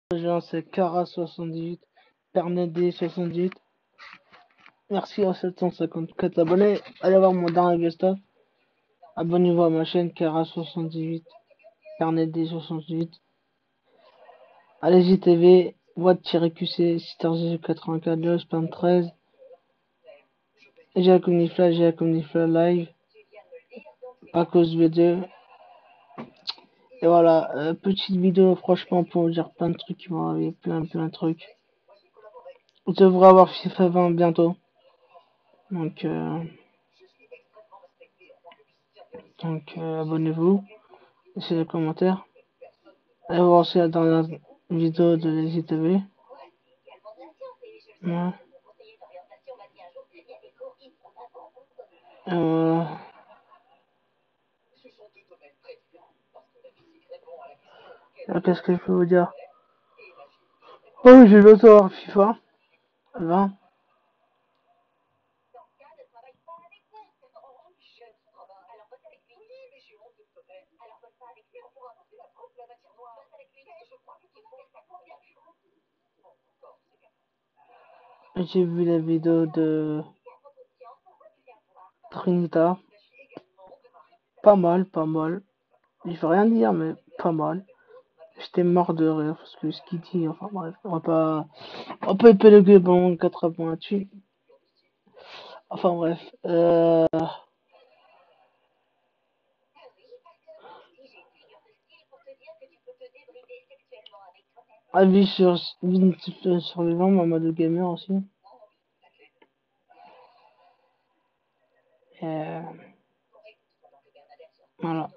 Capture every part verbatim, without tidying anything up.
Gens, c'est Cara soixante-dix-huit, Perned soixante-dix-huit. Merci à sept cent cinquante-quatre abonnés. Allez voir mon dernier best-of. Abonnez-vous à ma chaîne Cara soixante-dix-huit, Perned soixante-dix-huit. Allez-y T V, Watt-Q C, Sister quatre-vingt-quatre, Spam treize. J'ai Comnifla, j'ai Comnifla Live. Pacos V deux. Et voilà, euh, petite vidéo, franchement, pour vous dire plein de trucs qui vont arriver, plein, plein de trucs. On devrait avoir FIFA vingt bientôt. Donc, euh, donc euh, abonnez-vous, laissez des commentaires. Allez voir aussi la dernière vidéo de L G T V. Ouais. Euh... Qu'est-ce que je peux vous dire? Oh, j'ai bientôt avoir FIFA vingt. J'ai vu la vidéo de Trinita. Pas mal, pas mal. Je vais rien dire, mais pas mal. J'étais mort de rire parce que ce qu'il dit, enfin bref, on va pas, on peut épiloguer pendant quatre points là-dessus. Enfin bref, euh... avis sur survivant, en mode gamer aussi. Euh... Voilà.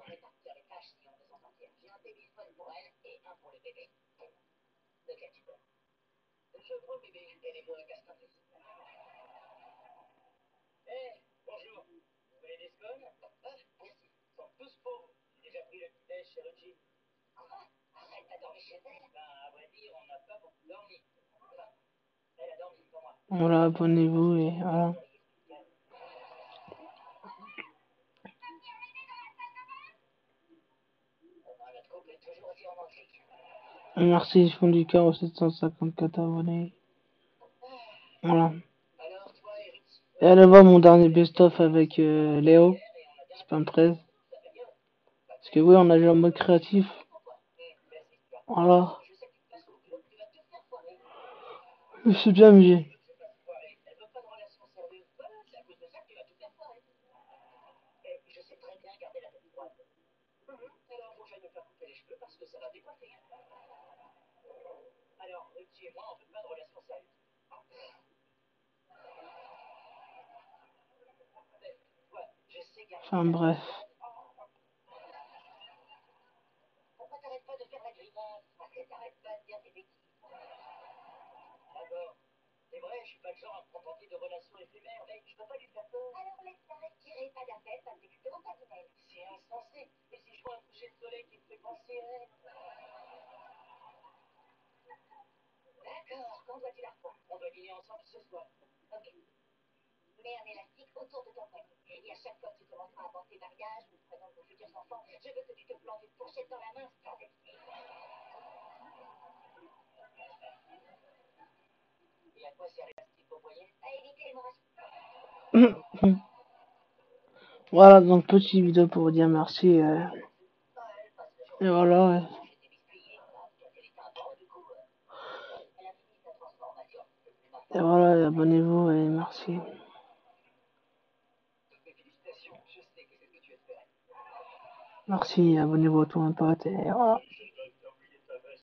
Voilà, abonnez-vous et voilà. Merci, je fond du cœur aux sept cent cinquante-quatre abonnés. Voilà. Et allez voir mon dernier best-of avec euh, Léo, Spam treize. Parce que oui, on a joué en mode créatif. Voilà. Je me suis bien amusé. Enfin bref. Voilà, donc petite vidéo pour vous dire merci. Euh, et voilà. Ouais. Et voilà, abonnez-vous et merci. Merci, abonnez-vous à tout un pote et voilà.